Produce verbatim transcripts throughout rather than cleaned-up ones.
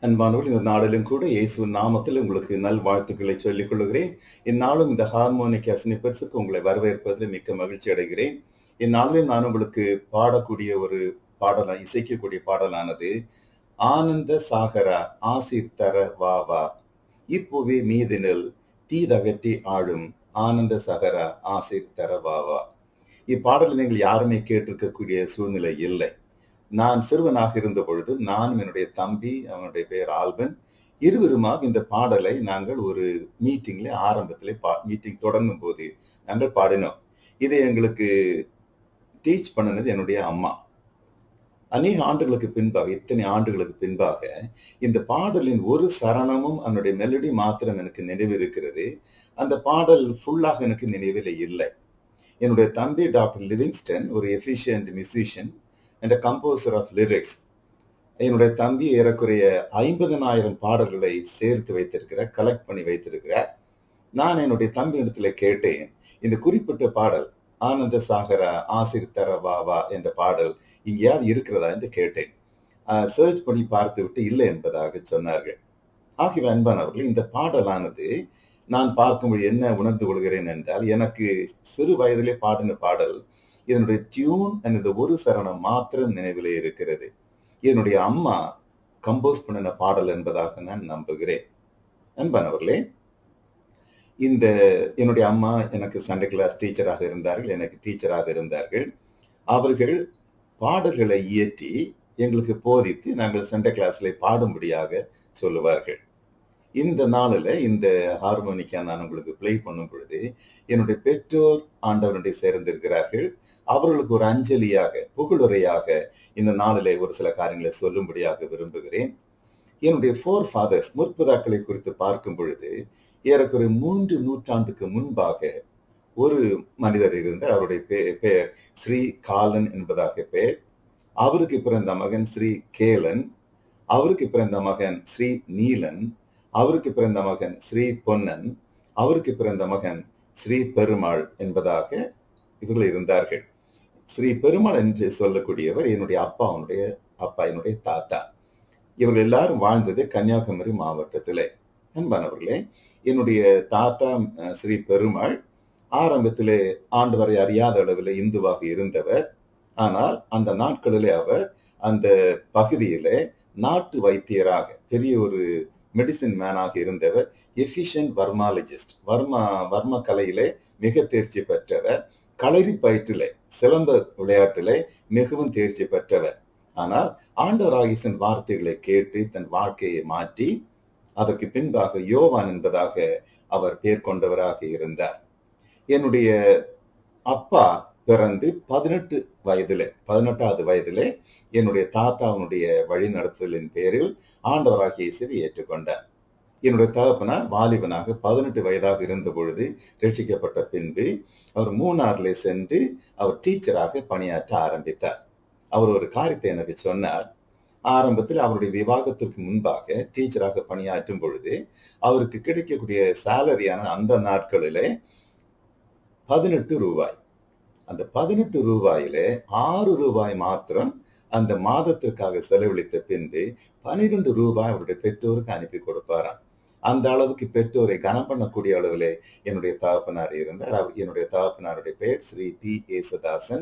அன்பானவர்கள், இந்த நாளிலும் கூட இயேசுவின் நாமத்தில் உங்களுக்கு நல்வாழ்த்துக்களை சொல்லிக் கொள்கிறேன். இந்நாளும் இந்த ஹார்மோனிக் அசனிப்பர்ஸுக்கு உங்களை வரவேற்பதில் மிக்க மகிழ்ச்சி அடைகிறேன். இந்நாளில் நான் உங்களுக்கு பாடக்கூடிய ஒரு பாடலாம், இசைக்கக்கூடிய பாடலானது ஆனந்த சாகரா ஆசீர் தர வா வா இப்போவே மீதினில் தீதகற்றி ஆளும் ஆனந்த சகரா ஆசீர் தர வா வா. இப்பாடலை நீங்கள் யாருமே கேட்டிருக்கக்கூடிய சூழ்நிலை இல்லை. நான் சிறுவனாக இருந்த பொழுது நானும் என்னுடைய தம்பி, அவனுடைய பெயர் ஆல்பன், இருவருமாக இந்த பாடலை நாங்கள் ஒரு மீட்டிங்ல ஆரம்பத்திலே பா மீட்டிங் தொடங்கும் போது நாங்கள் பாடினோம். இதை எங்களுக்கு டீச் பண்ணினது என்னுடைய அம்மா. அநேக ஆண்டுகளுக்கு பின்பாக, இத்தனை ஆண்டுகளுக்கு பின்பாக இந்த பாடலின் ஒரு சரணமும் அதனுடைய மெலடி மாத்திரம் எனக்கு நினைவு இருக்கிறது. அந்த பாடல் ஃபுல்லாக எனக்கு நினைவில் இல்லை. என்னுடைய தம்பி டாக்டர் லிவிங்ஸ்டன் ஒரு efficient musician and a composer of lyrics. என்னுடைய தம்பி ஏறக்குறைய ஐம்பதனாயிரம் பாடல்களை சேர்த்து வைத்திருக்கிறார், கலெக்ட் பண்ணி வைத்திருக்கிறார். நான் என்னுடைய தம்பி இடத்துல கேட்டேன், இந்த குறிப்பிட்ட பாடல் ஆனந்த சாகரா ஆசிர் தர வா வா என்ற பாடல் இங்கேயாவது இருக்கிறதா என்று கேட்டேன். சர்ச் பண்ணி பார்த்து விட்டு இல்லை என்பதாக சொன்னார்கள். ஆகிய அன்பானவர்கள், இந்த பாடலானது நான் பார்க்கும்போது என்ன உணர்ந்து கொள்கிறேன் என்றால், எனக்கு சிறு வயதிலே பாடின பாடல், இதனுடைய டியூன் எனது ஒரு சரணம் மாத்திரம் நினைவிலே இருக்கிறது. என்னுடைய அம்மா கம்போஸ் பண்ணின பாடல் என்பதாக நான் நம்புகிறேன். அன்பானவர்களே, இந்த என்னுடைய அம்மா எனக்கு சண்டே கிளாஸ் டீச்சராக இருந்தார்கள், எனக்கு டீச்சராக இருந்தார்கள். அவர்கள் பாடல்களை இயற்றி எங்களுக்கு போதித்து நாங்கள் சண்டே கிளாஸ்ல பாடும்படியாக சொல்லுவார்கள். இந்த நாளில் இந்த ஹார்மோனிக்கா நான் உங்களுக்கு பிளே பண்ணும் பொழுது என்னுடைய பெற்றோர் ஆண்டவனுடைய சேர்ந்திருக்கிறார்கள். அவர்களுக்கு ஒரு அஞ்சலியாக, புகழுரையாக இந்த நாளிலே ஒரு சில காரியங்களை சொல்லும்படியாக விரும்புகிறேன். என்னுடைய ஃபோர் ஃபாதர்ஸ், முற்பதாக்களை குறித்து பார்க்கும் பொழுது ஏறக்குறைய மூன்று நூற்றாண்டுக்கு முன்பாக ஒரு மனிதர் இருந்தார். அவருடைய பெயர் ஸ்ரீ காலன் என்பதாக பெயர். அவருக்கு பிறந்த மகன் ஸ்ரீ கேலன், அவருக்கு பிறந்த மகன் ஸ்ரீ நீலன், அவருக்கு பிறந்த மகன் ஸ்ரீ பொன்னன், அவருக்கு பிறந்த மகன் ஸ்ரீ பெருமாள் என்பதாக இவர்கள் இருந்தார்கள். ஸ்ரீ பெருமாள் என்று சொல்லக்கூடியவர் என்னுடைய அப்பாவுடைய அப்பா, என்னுடைய தாத்தா. இவர்கள் எல்லாரும் வாழ்ந்தது கன்னியாகுமரி மாவட்டத்திலே. அன்பானவர்களே, என்னுடைய தாத்தா ஸ்ரீ பெருமாள் ஆரம்பத்திலே ஆண்டவரை அறியாத அளவில் இந்துவாக இருந்தவர். ஆனால் அந்த நாட்களிலே அவர் அந்த பகுதியிலே நாட்டு வைத்தியராக, பெரிய ஒரு மெடிசின் மேனாக இருந்தவர். எஃபிஷியன்ட் வர்மாலஜிஸ்ட், வர்மா வர்ம கலையிலே மிக தேர்ச்சி பெற்றவர். களரி பயிற்றிலே, சிலம்ப விளையாட்டிலே மிகவும் தேர்ச்சி பெற்றவர். ஆனால் ஆண்டவராகியன் வார்த்தைகளை கேட்டு தன் வாழ்க்கையை மாற்றி அதற்கு பின்பாக யோவான் என்பதாக அவர் பெயர் கொண்டவராக இருந்தார். என்னுடைய அப்பா பிறந்து பதினெட்டு வயதிலே பதினெட்டாவது வயதிலே என்னுடைய தாத்தாவுடைய வழி நடத்துதலின் பேரில் ஆண்டவராகிய இயேசுவை ஏற்றுக்கொண்டார். என்னுடைய தகப்பனார் வாலிபனாக பதினெட்டு வயதாக இருந்த பொழுது ரட்சிக்கப்பட்ட பின்பு அவர் மூணாறுல சென்று அவர் டீச்சராக பணியாற்ற ஆரம்பித்தார். அவர் ஒரு காரியத்தை எனக்கு சொன்னார். ஆரம்பத்தில் அவருடைய விவாகத்திற்கு முன்பாக டீச்சராக பணியாற்றும் பொழுது அவருக்கு கிடைக்கக்கூடிய சேலரியான அந்த நாட்களிலே பதினெட்டு ரூபாய். அந்த பதினெட்டு ரூபாயிலே ஆறு ரூபாய் மாத்திரம் அந்த மாதத்திற்காக செலவழித்த பின்பு பனிரெண்டு ரூபாய் அவருடைய பெற்றோருக்கு அனுப்பி கொடுப்பாராம். அந்த அளவுக்கு பெற்றோரை கனம் பண்ணக்கூடிய அளவிலே என்னுடைய தகப்பனார் இருந்தார். என்னுடைய தகப்பனாருடைய பெயர் ஸ்ரீ பி ஏசுதாசன்.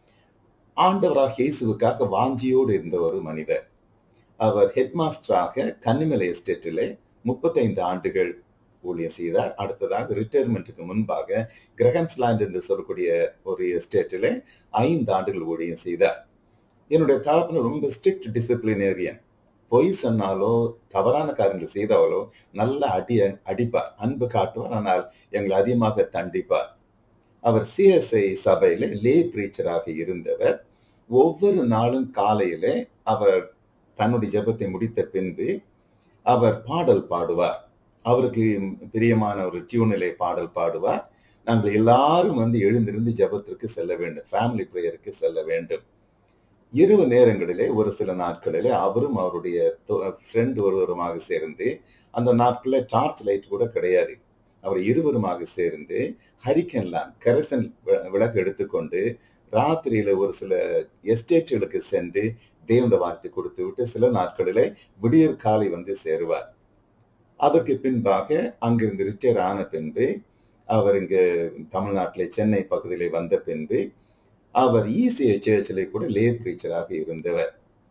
ஆண்டவராக இயேசுவுக்காக வாஞ்சியோடு இருந்த ஒரு மனிதர். அவர் ஹெட் மாஸ்டராக கன்னிமலை எஸ்டேட்டிலே முப்பத்தைந்து ஆண்டுகள் ஊழியம் செய்தார். அடுத்ததாக ரிட்டையர்மெண்ட்டுக்கு முன்பாக கிரஹம்ஸ்லாண்ட் என்று சொல்லக்கூடிய ஒரு எஸ்டேட்டிலே ஐந்து ஆண்டுகள் ஊழியம் செய்தார். என்னுடைய தகப்பனர் ரொம்ப ஸ்ட்ரிக்ட் டிசிப்ளினேரியன். பொய் சொன்னாலோ தவறான காரியங்கள் செய்தாலோ நல்ல அடி அடிப்பார், அன்பு காட்டுவார். ஆனால் எங்களை அதிகமாக தண்டிப்பார். அவர் சிஎஸ்ஐ சபையில லே பிரீச்சராக இருந்தவர். ஒவ்வொரு நாளும் காலையிலே அவர் தன்னுடைய ஜெபத்தை முடித்த பின்பு அவர் பாடல் பாடுவார். அவருக்கு பிரியமான ஒரு டியூனிலே பாடல் பாடுவார். நாங்கள் எல்லாரும் வந்து எழுந்திருந்து ஜெபத்திற்கு செல்ல வேண்டும், ஃபேமிலி பிரேயருக்கு செல்ல வேண்டும். இரவு நேரங்களிலே ஒரு சில நாட்களிலே அவரும் அவருடைய ஃப்ரெண்ட் ஒருவருமாக சேர்ந்து, அந்த நாட்களில் டார்ச் லைட் கூட கிடையாது, அவர் இருவருமாக சேர்ந்து ஹரிக்கன் லேம்ப், கெரசன் விளக்கு எடுத்துக்கொண்டு ராத்திரியில ஒரு சில எஸ்டேட்டுகளுக்கு சென்று தேவனுடைய வார்த்தை கொடுத்து விட்டு சில நாட்களிலே விடியற் காலை வந்து சேருவார். அதற்கு பின்பாக அங்கிருந்து ரிட்டையர் ஆன பின்பு அவர் இங்கு தமிழ்நாட்டிலே சென்னை பகுதியிலே வந்த பின்பு அவர் இசிஐ சர்ச்சிலே கூட லே பிரீச்சராக இருந்தவர்.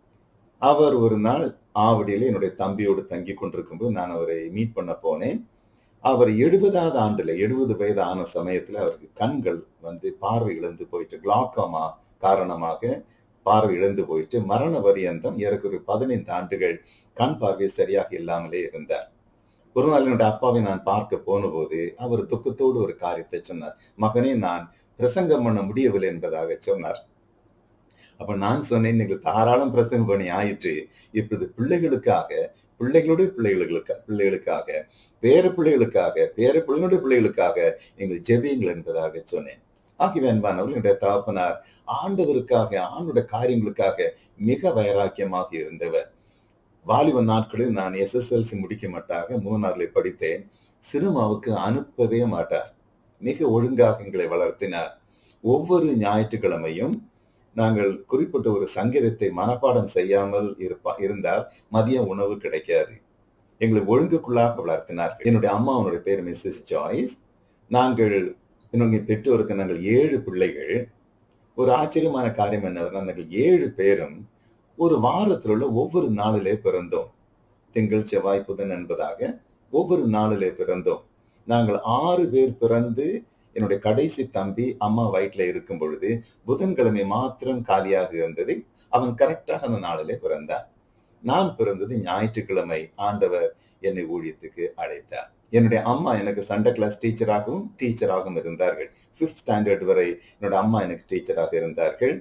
அவர் ஒரு நாள் ஆவடியில என்னுடைய தம்பியோடு தங்கி கொண்டிருக்கும்போது நான் அவரை மீட் பண்ண போனேன். அவர் எழுபதாவது ஆண்டுல எழுபது வயது ஆன சமயத்துல அவருக்கு கண்கள் வந்து பார்வை இழந்து போயிட்டு, கிளாக்கோமா காரணமாக பார்வை இழந்து போயிட்டு மரண பரியந்தம் ஏறக்குறைய பதினைந்து ஆண்டுகள் கண் பார்வை சரியாக இல்லாமலே இருந்தார். ஒரு நாள் என்னுடைய அப்பாவை நான் பார்க்க போன போது அவர் துக்கத்தோடு ஒரு காரியத்தை சொன்னார். மகனே, நான் பிரசங்கம் பண்ண முடியவில்லை என்பதாக சொன்னார். அப்ப நான் சொன்னேன், நீங்கள் தாராளம் பிரசங்கம் பண்ணி ஆயிற்று, இப்பொழுது பிள்ளைகளுக்காக, பிள்ளைகளுடைய பிள்ளைகளுக்கு பிள்ளைகளுக்காக பேர பிள்ளைகளுக்காக பேர பிள்ளைகளுடைய பிள்ளைகளுக்காக நீங்கள் ஜெபியுங்கள் என்பதாக சொன்னேன். ஆகிய அன்பானவர்கள், என்னுடைய தகப்பனார் ஆண்டவருக்காக ஆண்டுடைய காரியங்களுக்காக மிக வைராக்கியமாக இருந்தவர். வாலிப நாட்களில் நான் எஸ்எஸ்எல்சி முடிக்க மாட்டாக மூணாறுல படித்தேன். சினிமாவுக்கு அனுப்பவே மாட்டார். மிக ஒழுங்காக எங்களை வளர்த்தினார். ஒவ்வொரு ஞாயிற்றுக்கிழமையும் நாங்கள் குறிப்பிட்ட ஒரு சங்கீதத்தை மனப்பாடம் செய்யாமல் இருப்பா இருந்தால் மதிய உணவு கிடைக்காது. எங்களை ஒழுங்குக்குள்ளாக வளர்த்தினார். என்னுடைய அம்மாவுடைய பேர் மிஸ்ஸஸ் ஜாய்ஸ். நாங்கள் என்னுடைய பெற்றோருக்கு நாங்கள் ஏழு பிள்ளைகள். ஒரு ஆச்சரியமான காரியம் என்ன, நாங்கள் ஏழு பேரும் ஒரு வாரத்தில் உள்ள ஒவ்வொரு நாளிலே பிறந்தோம். திங்கள், செவ்வாய், புதன் என்பதாக ஒவ்வொரு நாளிலே பிறந்தோம். நாங்கள் ஆறு பேர் பிறந்து என்னுடைய கடைசி தம்பி அம்மா வயிற்றுல இருக்கும் பொழுது புதன்கிழமை மாத்திரம் காலியாக இருந்தது. அவன் கரெக்டாக அந்த நாளிலே பிறந்தான். நான் பிறந்தது ஞாயிற்றுக்கிழமை. ஆண்டவர் என்னை ஊழியத்துக்கு அழைத்தார். என்னுடைய அம்மா எனக்கு சண்டே கிளாஸ் டீச்சராகவும் டீச்சராகவும் இருந்தார்கள். பிப்த் ஸ்டாண்டர்ட் வரை என்னோட அம்மா எனக்கு டீச்சராக இருந்தார்கள்.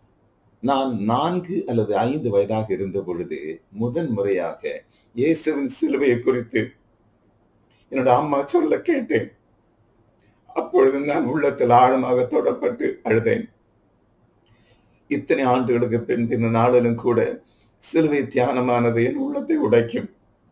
நான் நான்கு அல்லது ஐந்து வயதாக இருந்த பொழுது முதன் முறையாக இயேசுவின் சிலுவையை குறித்து என்னோட அம்மா சொல்ல கேட்டேன். அப்பொழுது நான் உள்ளத்தில் ஆழமாக தொடப்பட்டு அழுதேன். இத்தனை ஆண்டுகளுக்கு பின் இந்த நாளிலும் கூட சிலுவை தியானமானது என் உள்ளத்தை உடைக்கும்.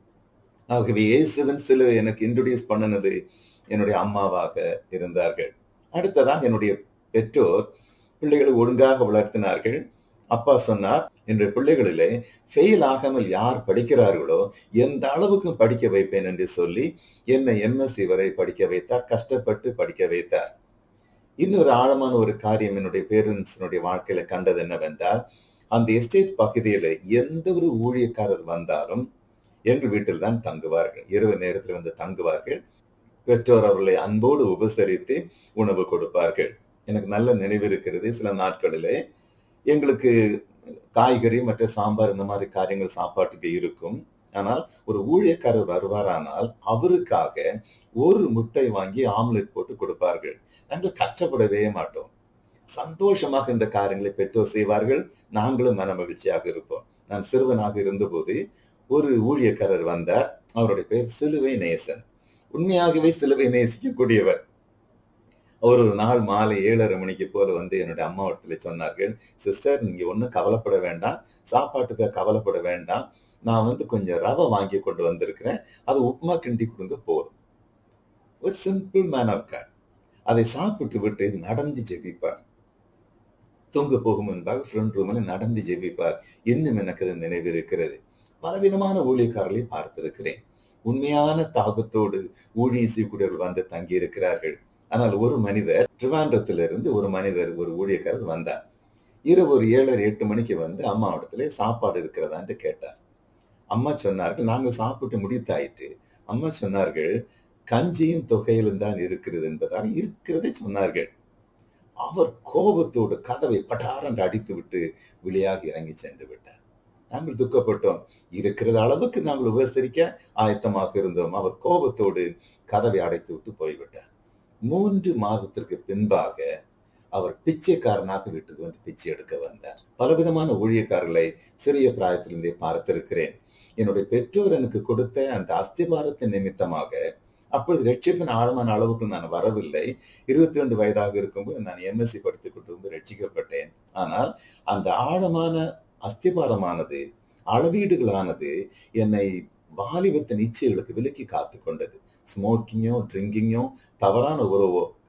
ஆகவே இயேசுவின் சிலுவை எனக்கு இன்ட்ரோடியூஸ் பண்ணினது என்னுடைய அம்மாவாக இருந்தார்கள். அடுத்ததாக என்னுடைய பெற்றோர் பிள்ளைகளை ஒழுங்காக வளர்த்தினார்கள். அப்பா சொன்னார், என்னுடைய பிள்ளைகளிலே ஃபெயில் ஆகாமல் யார் படிக்கிறார்களோ எந்த அளவுக்கும் படிக்க வைப்பேன் என்று சொல்லி என்னை எம்எஸ்சி வரை படிக்க வைத்தார். கஷ்டப்பட்டு படிக்க வைத்தார். இன்னொரு ஆழமான ஒரு காரியம் என்னுடைய பேரண்ட்ஸினுடைய வாழ்க்கையில கண்டது என்னவென்றால், அந்த எஸ்டேட் பகுதியில எந்த ஒரு ஊழியக்காரர் வந்தாலும் எங்கள் வீட்டில் தான் தங்குவார்கள். இரவு நேரத்தில் வந்து தங்குவார்கள். பெற்றோர் அவர்களை அன்போடு உபசரித்து உணவு கொடுப்பார்கள். எனக்கு நல்ல நினைவு இருக்கிறது. சில நாட்களிலே எங்களுக்கு காய்கறி மற்ற சாம்பார் இந்த மாதிரி காரியங்கள் சாப்பாட்டுக்கு இருக்கும். ஆனால் ஒரு ஊழியக்காரர் வருவாரானால் அவருக்காக ஒரு முட்டை வாங்கி ஆம்லெட் போட்டு கொடுப்பார்கள். நாங்கள் கஷ்டப்படவே மாட்டோம். சந்தோஷமாக இந்த காரியங்களை பெற்றோர் செய்வார்கள். நாங்களும் மன மகிழ்ச்சியாக இருப்போம். நான் சிறுவனாக இருந்தபோது ஒரு ஊழியக்காரர் வந்தார். அவருடைய பேர் சிலுவை நேசன். உண்மையாகவே சிலுவை நேசிக்கக்கூடியவர். ஒரு நாள் மாலை ஏழரை மணிக்கு போல வந்து என்னுடைய அம்மா இடத்துல சொன்னார்கள், சிஸ்டர், நீங்க ஒன்றும் கவலைப்பட வேண்டாம், சாப்பாட்டுக்கு கவலைப்பட வேண்டாம், நான் வந்து கொஞ்சம் ரவை வாங்கி கொண்டு வந்திருக்கிறேன், அது உப்புமா கிண்டி கொடுங்க போதும். ஒரு சிம்பிள் மேன் ஆஃப் காட். அதை சாப்பிட்டு விட்டு நடந்து ஜெபிப்பார். தூங்க போகும் முன்பாக ஃப்ரண்ட் ரூம்ல நடந்து ஜெபிப்பார். இன்னும் எனக்கு அது நினைவு இருக்கிறது. பலவிதமான ஊழியக்காரர்களை பார்த்திருக்கிறேன். உண்மையான தாகத்தோடு ஊழியம் செய்யக்கூடியவர்கள் வந்து தங்கி இருக்கிறார்கள். ஆனால் ஒரு மனிதர் திருவாண்டத்திலிருந்து ஒரு மனிதர் ஒரு ஊழியக்காரர் வந்தார். இரவு ஒரு ஏழரை எட்டு மணிக்கு வந்து அம்மா இடத்துல சாப்பாடு இருக்கிறதான்னு கேட்டார். அம்மா சொன்னார்கள், நாங்கள் சாப்பிட்டு முடித்தாயிற்று. அம்மா சொன்னார்கள், கஞ்சியும் தொகையிலும் தான் இருக்கிறது என்பதால் இருக்கிறதை சொன்னார்கள். அவர் கோபத்தோடு கதவை பட்டாரண்டு அடித்து விட்டு வெளியாக இறங்கி சென்று விட்டார். நாங்கள் துக்கப்பட்டோம். இருக்கிற அளவுக்கு நாங்கள் உபசரிக்க ஆயத்தமாக இருந்தோம். அவர் கோபத்தோடு கதவை அடைத்து விட்டு போய்விட்டார். மூன்று மாதத்திற்கு பின்பாக அவர் பிச்சைக்காரனாக வீட்டுக்கு வந்து பிச்சை எடுக்க வந்தார். பலவிதமான ஊழியக்காரர்களை சிறிய பிராயத்திலிருந்தே பார்த்திருக்கிறேன். என்னுடைய பெற்றோர் எனக்கு கொடுத்த அந்த அஸ்திபாரத்தின் நிமித்தமாக அப்பொழுது ரட்சிப்பின் ஆழமான அளவுக்கு நான் வரவில்லை. இருபத்தி ரெண்டு வயதாக இருக்கும்போது நான் எம்எஸ்சி படித்துக் கொண்டு ரட்சிக்கப்பட்டேன். ஆனால் அந்த ஆழமான அஸ்திபாரமானது, அளவீடுகளானது என்னை வாலிபத்தின் இச்சைகளுக்கு விலக்கி காத்து கொண்டது. ஸ்மோக்கிங்கோ ட்ரிங்கிங்கோ தவறான உறவோ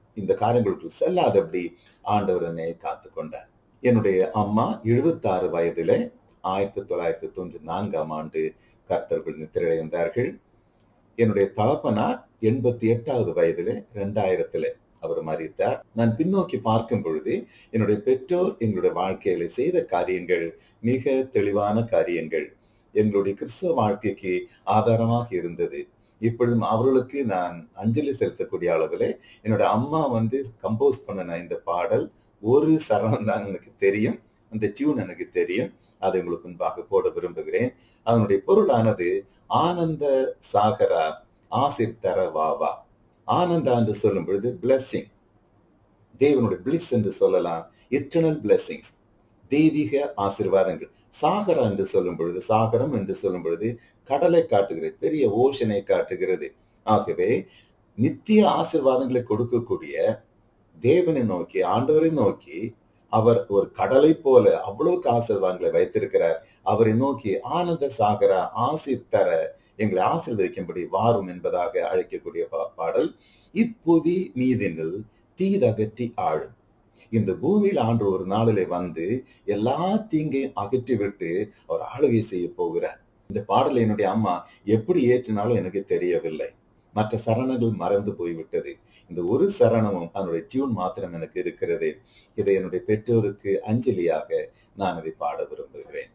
இந்த காரியங்களுக்கு செல்லாதபடி ஆண்டவர் என்னை காத்து கொண்டார். என்னுடைய அம்மா எழுபத்தி ஆறு வயதிலே ஆயிரத்தி தொள்ளாயிரத்தி தொண்ணூற்றி நான்காம் ஆண்டு கர்த்தருக்குள் நித்திரையடைந்தார்கள். என்னுடைய தகப்பனார் எண்பத்தி எட்டாவது வயதிலே இரண்டாயிரத்திலே அவர் மரித்தார். நான் பின்னோக்கி பார்க்கும் பொழுது என்னுடைய பெற்றோர் எங்களுடைய வாழ்க்கையில செய்த காரியங்கள் மிக தெளிவான காரியங்கள், எங்களுடைய கிறிஸ்தவ வாழ்க்கைக்கு ஆதாரமாக இருந்தது. இப்பொழுதும் அவர்களுக்கு நான் அஞ்சலி செலுத்தக்கூடிய அளவில் என்னோட அம்மா வந்து கம்போஸ் பண்ணின இந்த பாடல் ஒரு சரணம் தான் எனக்கு தெரியும், அந்த டியூன் எனக்கு தெரியும், அதை உங்களுக்கு முன்பாக போட விரும்புகிறேன். அதனுடைய பொருளானது ஆனந்த சாகரா ஆசிர் தர வாவா. ஆனந்தா என்று சொல்லும் பொழுது பிளெஸிங், தேவனுடைய பிளிஸ் என்று சொல்லலாம், இட்டர்னல் பிளெஸிங்ஸ், தெய்வீக ஆசீர்வாதங்கள். சாகரா என்று சொல்லும் பொழுது, சாகரம் என்று சொல்லும் பொழுது கடலை காட்டுகிறது, பெரிய ஓஷனை காட்டுகிறது. ஆகவே நித்திய ஆசீர்வாதங்களை கொடுக்கக்கூடிய தேவனை நோக்கி, ஆண்டவரை நோக்கி, அவர் ஒரு கடலை போல அவ்வளவுக்கு ஆசீர்வாதங்களை வைத்திருக்கிறார். அவரை நோக்கி ஆனந்த சாகரா ஆசீர் தர, எங்களை ஆசீர்வதிக்கும்படி வாரும் என்பதாக அழைக்கக்கூடிய பாடல். இப்புவி மீதினில் தீதகற்றி ஆளும். இந்த பூமியில் ஆண்டு ஒரு நாளிலே வந்து எல்லா தீங்கையும் அகற்றி விட்டு அவர் ஆளுகை செய்ய போகிறார். இந்த பாடலை என்னுடைய அம்மா எப்படி ஏற்றினாலும் எனக்கு தெரியவில்லை. மற்ற சரணங்கள் மறந்து போய்விட்டது. இந்த ஒரு சரணமும் அதனுடைய டியூன் மாத்திரம் எனக்கு இருக்கிறது. இதை என்னுடைய பெற்றோருக்கு அஞ்சலியாக நான் அதை பாட விரும்புகிறேன்.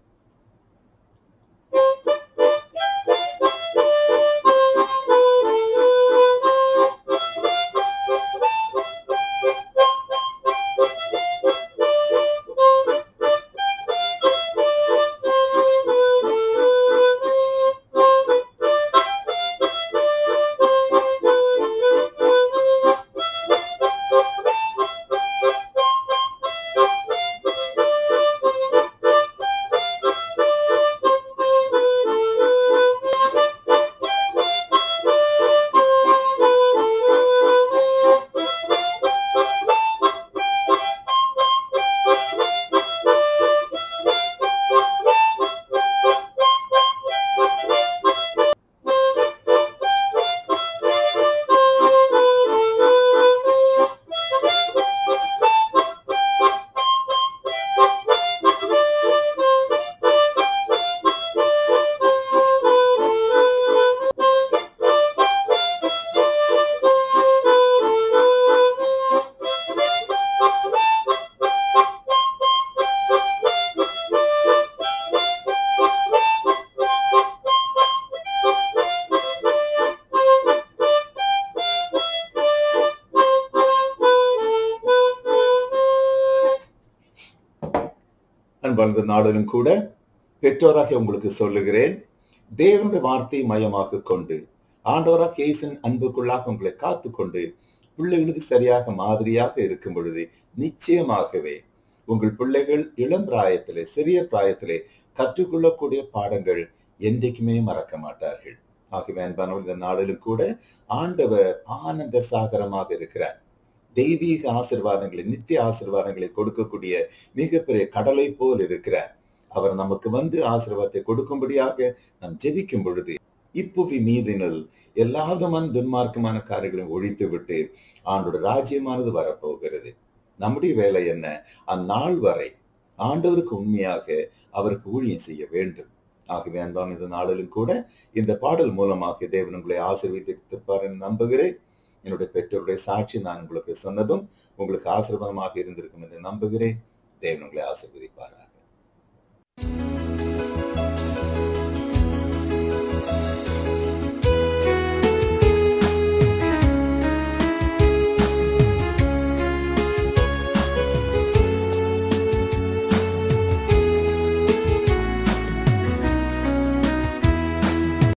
அன்பார்ந்த நாளிலும் கூட பெற்றோராக உங்களுக்கு சொல்லுகிறேன், தேவனுடைய வார்த்தையை மையமாக கொண்டு ஆண்டவராக இயேசுவின் அன்புக்குள்ளாக உங்களை காத்து கொண்டு பிள்ளைகளுக்கு சரியாக மாதிரியாக இருக்கும் பொழுது நிச்சயமாகவே உங்கள் பிள்ளைகள் இளம் பிராயத்திலே, சிறிய பிராயத்திலே கற்றுக்கொள்ளக்கூடிய பாடங்கள் என்றைக்குமே மறக்க மாட்டார்கள். ஆகவே அன்பானவர்கள், இந்த நாளிலும் கூட ஆண்டவர் ஆனந்த சாகரமாக இருக்கிறார். தெய்வீக ஆசீர்வாதங்களை, நித்திய ஆசீர்வாதங்களை கொடுக்கக்கூடிய மிகப்பெரிய கடலை போல் இருக்கிறார். அவர் நமக்கு வந்து ஆசீர்வாதத்தை கொடுக்கும்படியாக நாம் ஜெபிக்கும் பொழுது இப்புவி மீதினில் எல்லா விதமான துன்மார்க்கமான காரியங்களையும் ஒழித்து விட்டு ஆண்டோட ராஜ்யமானது வரப்போகிறது. நம்முடைய வேலை என்ன? அந்நாள் வரை ஆண்டவருக்கு உண்மையாக அவருக்கு ஊழியம் செய்ய வேண்டும். ஆகவே அன்பான இந்த நாளிலும் கூட இந்த பாடல் மூலமாக தேவன் உங்களை ஆசீர்வதித்திருப்பார் என்று நம்புகிறேன். என்னுடைய பெற்றோருடைய சாட்சி நான் உங்களுக்கு சொன்னதும் உங்களுக்கு ஆசீர்வாதமாக இருந்திருக்கும் என்று நம்புகிறேன். தேவன் உங்களை ஆசீர்வதிப்பாராக.